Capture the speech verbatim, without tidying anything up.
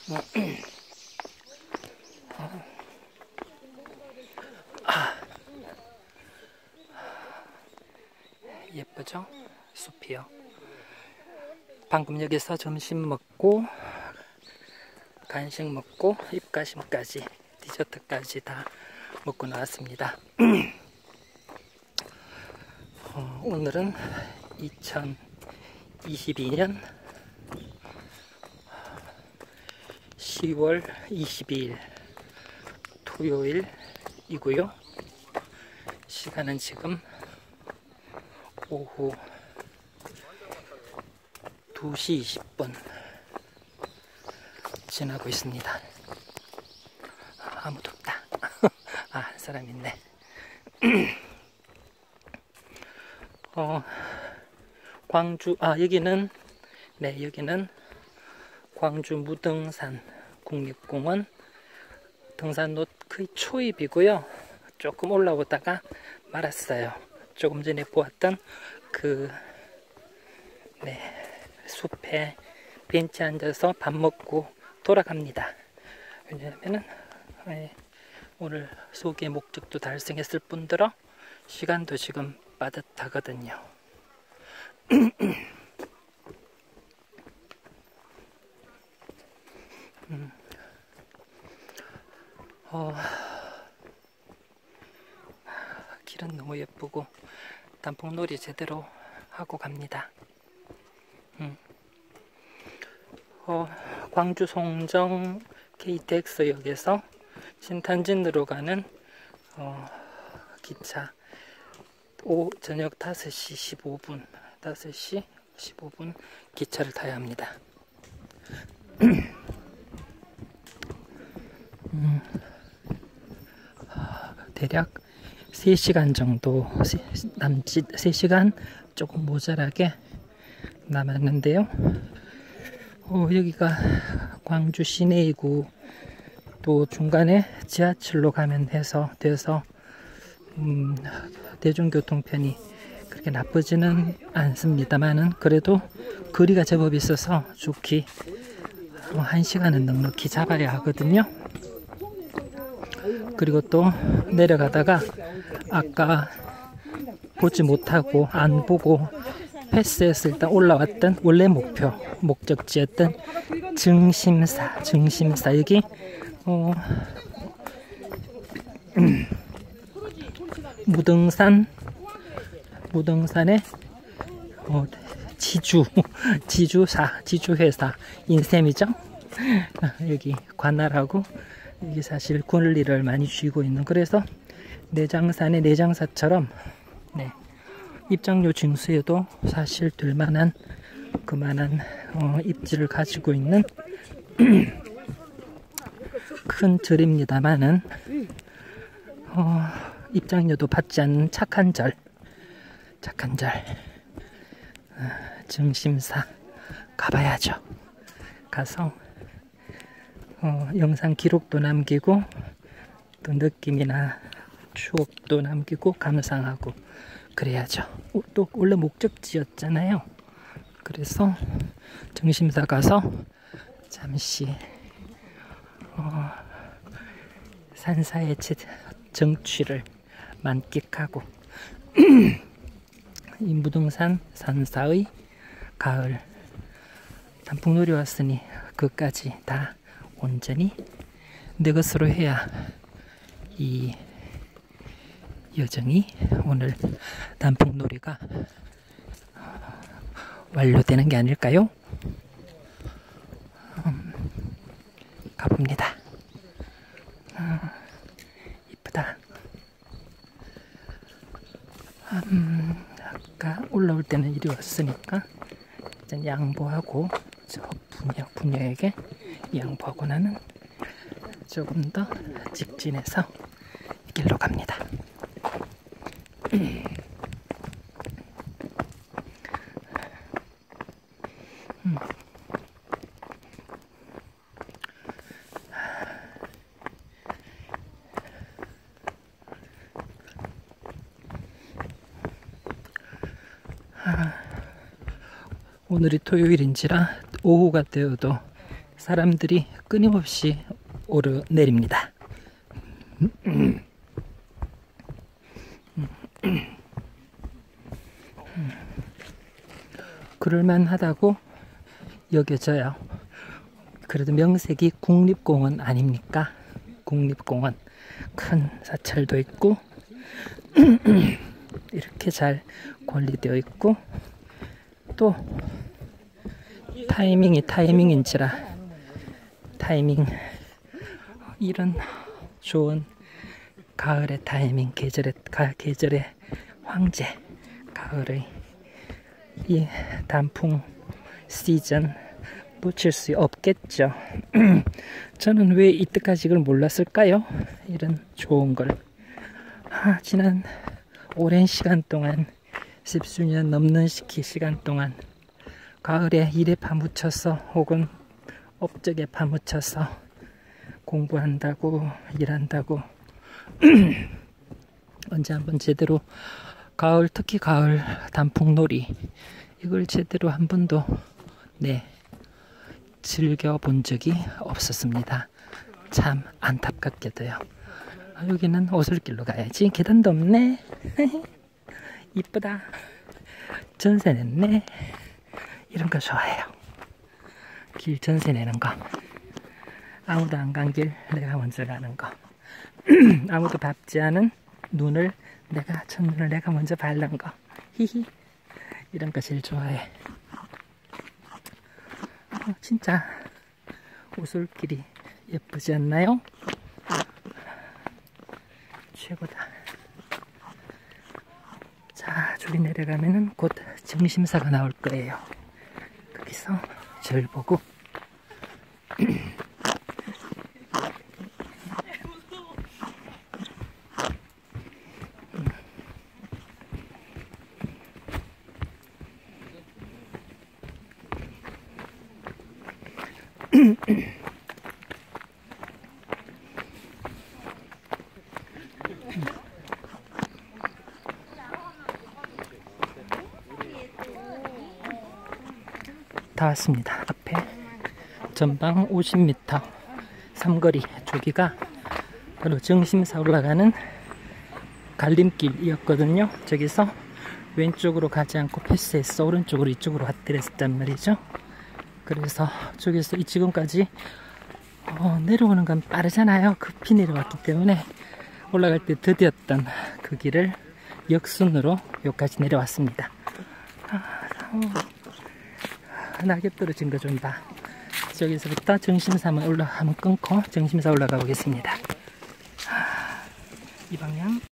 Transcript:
아, 예쁘죠? 숲이요. 방금 여기서 점심 먹고 간식 먹고 입가심까지 디저트까지 다 먹고 나왔습니다. 어, 오늘은 이천이십이 년 시월 이십이일 토요일이고요. 시간은 지금 오후 두 시 이십 분 지나고 있습니다. 아무도 없다. 아, 한 사람 있네. 어, 광주, 아, 여기는, 네, 여기는 광주 무등산 국립공원 등산로 거의 초입이고요. 조금 올라오다가 말았어요. 조금 전에 보았던 그, 네, 숲에 벤치에 앉아서 밥 먹고 돌아갑니다. 왜냐하면은 오늘 소개 목적도 달성했을 뿐더러 시간도 지금 빠듯하거든요. 음. 어, 길은 너무 예쁘고 단풍놀이 제대로 하고 갑니다. 음. 어, 광주 송정 케이티엑스역에서 신탄진으로 가는 어, 기차 오, 저녁 다섯 시 십오 분 다섯 시 십오 분 기차를 타야 합니다. 음, 대략 세 시간 정도 남짓, 세 시간 조금 모자라게 남았는데요. 어, 여기가 광주 시내이고 또 중간에 지하철로 가면 해서 돼서 음, 대중교통편이 그렇게 나쁘지는 않습니다만은 그래도 거리가 제법 있어서 좋기 어, 한 시간은 넉넉히 잡아야 하거든요. 그리고 또 내려가다가 아까 보지 못하고 안 보고 패스해서 일단 올라왔던 원래 목표 목적지였던 증심사 증심사 여기 어, 음, 무등산 무등산의 어, 지주 지주사 지주회사 인셈이죠. 여기 관할하고 여기 사실 권리를 많이 쥐고 있는, 그래서 내장산의 내장사처럼 네, 입장료 징수에도 사실 될 만한 그만한 어, 입지를 가지고 있는 큰 절입니다만은 어, 입장료도 받지 않는 착한 절, 착한 절 어, 증심사 가봐야죠. 가서 어, 영상 기록도 남기고 또 느낌이나 추억도 남기고 감상하고 그래야죠. 또 원래 목적지였잖아요. 그래서 증심사 가서 잠시 어, 산사의 정취를 만끽하고 이 무등산 산사의 가을 단풍놀이 왔으니 그까지 다 온전히 내 것으로 해야 이 여정이 오늘 단풍놀이가 완료되는 게 아닐까요? 음, 가봅니다. 음, 이쁘다. 음, 아까 올라올 때는 이리 왔으니까 이제 양보하고 저 부녀, 부녀에게 양보하고 나는 조금 더 직진해서 이 길로 갑니다. 음. 오늘이 토요일인지라 오후가 되어도 사람들이 끊임없이 오르내립니다. 그럴만하다고 여겨져요. 그래도 명색이 국립공원 아닙니까? 국립공원. 큰 사찰도 있고 이렇게 잘 관리되어 있고, 또 타이밍이 타이밍인지라 타이밍, 이런 좋은 가을의 타이밍, 계절의 가, 계절의 황제, 가을의 이 단풍 시즌 놓칠 수 없겠죠. 저는 왜 이때까지 이걸 몰랐을까요? 이런 좋은 걸. 아, 지난 오랜 시간 동안, 십수년 넘는 시기 시간 동안 가을에 일에 파묻혀서 혹은 업적에 파묻혀서 공부한다고 일한다고 언제 한번 제대로 가을, 특히 가을 단풍놀이, 이걸 제대로 한 번도 네 즐겨본 적이 없었습니다. 참 안타깝게도요. 아, 여기는 오솔길로 가야지. 계단도 없네. 이쁘다. 전세 냈네. 이런 거 좋아해요. 길 전세 내는 거. 아무도 안 간 길 내가 먼저 가는 거. 아무도 밟지 않은 눈을 내가, 첫눈을 내가 먼저 밟는 거. 히히. 이런 거 제일 좋아해. 어, 진짜 오솔길이 예쁘지 않나요? 최고다. 자, 저기 내려가면은 곧 정심사가 나올 거예요. 거기서 절 보고 다 왔습니다. 앞에 전방 오십 미터 삼거리, 저기가 바로 정심사 올라가는 갈림길이었거든요. 저기서 왼쪽으로 가지 않고 패스해서 오른쪽으로 이쪽으로 왔더랬단 말이죠. 그래서 저기서 이 지금까지 어, 내려오는 건 빠르잖아요. 급히 내려왔기 때문에 올라갈 때 더디었던 그 길을 역순으로 여기까지 내려왔습니다. 아, 어. 낙엽 떨어진 거 좀 봐. 저기서부터 정심사만 올라가면 끊고 정심사 올라가 보겠습니다. 이 방향.